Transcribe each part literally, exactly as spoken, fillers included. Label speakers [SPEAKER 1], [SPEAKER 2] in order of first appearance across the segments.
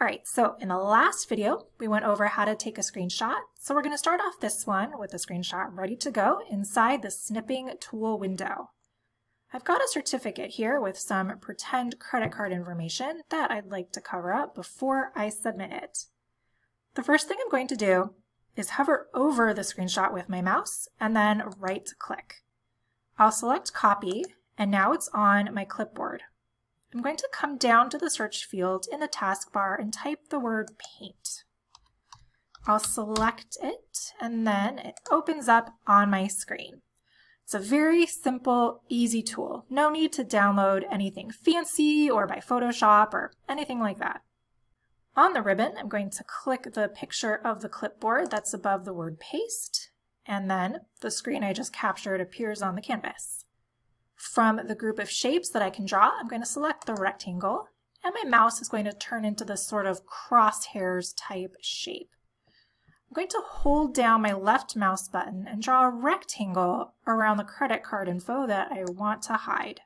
[SPEAKER 1] All right, so in the last video, we went over how to take a screenshot. So we're going to start off this one with a screenshot ready to go inside the snipping tool window. I've got a certificate here with some pretend credit card information that I'd like to cover up before I submit it. The first thing I'm going to do is hover over the screenshot with my mouse and then right click. I'll select copy, and now it's on my clipboard. I'm going to come down to the search field in the taskbar and type the word paint. I'll select it, and then it opens up on my screen. It's a very simple, easy tool. No need to download anything fancy or by Photoshop or anything like that. On the ribbon, I'm going to click the picture of the clipboard that's above the word paste, and then the screen I just captured appears on the canvas. From the group of shapes that I can draw, I'm going to select the rectangle, and my mouse is going to turn into this sort of crosshairs type shape. I'm going to hold down my left mouse button and draw a rectangle around the credit card info that I want to hide.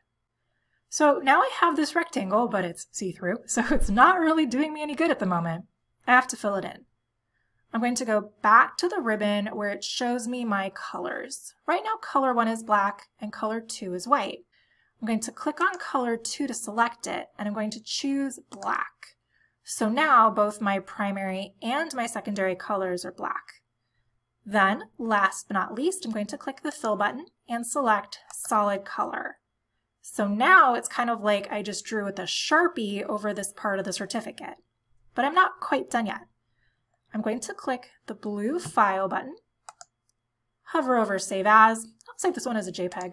[SPEAKER 1] So now I have this rectangle, but it's see-through, so it's not really doing me any good at the moment. I have to fill it in. I'm going to go back to the ribbon where it shows me my colors. Right now, color one is black and color two is white. I'm going to click on color two to select it, and I'm going to choose black. So now both my primary and my secondary colors are black. Then, last but not least, I'm going to click the fill button and select solid color. So now it's kind of like I just drew with a Sharpie over this part of the certificate. But I'm not quite done yet. I'm going to click the blue File button, hover over Save As. I'll save this one as a JPEG.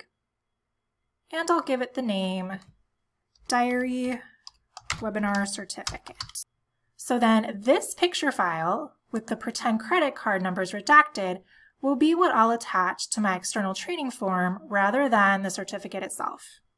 [SPEAKER 1] And I'll give it the name Diary Webinar Certificate. So then this picture file with the pretend credit card numbers redacted will be what I'll attach to my external training form rather than the certificate itself.